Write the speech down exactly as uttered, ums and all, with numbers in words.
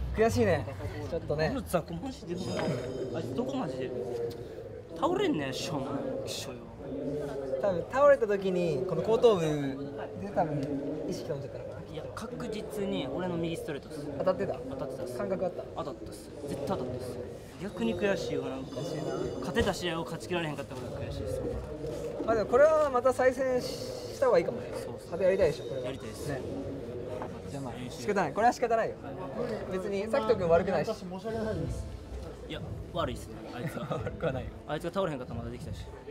悔しいね。ちょっとね。 ザコマジであいつどこマジで倒れんねんしょうもないきしょよ。 多分倒れた時にこの後頭部で多分意識飛んじゃったのかな。 いや確実に俺の右ストレートっす。 当たってた。 当たってたっす。 感覚あった。 当たったっす。絶対当たったっす。逆に悔しいよ。なんか勝てた試合を勝ち切られへんかったことが悔しいです。 まあでもこれはまた再戦した方がいいかもね。 そうそうまたやりたいでしょこれは。 やりたいですね。じゃあまあ仕方ない。これは仕方ないよ。別にさきとくん悪くないし。 申し訳ないです。 いや悪いっすねあいつは。 悪くはないよ。 あいつが倒れへんかったらまだできたし。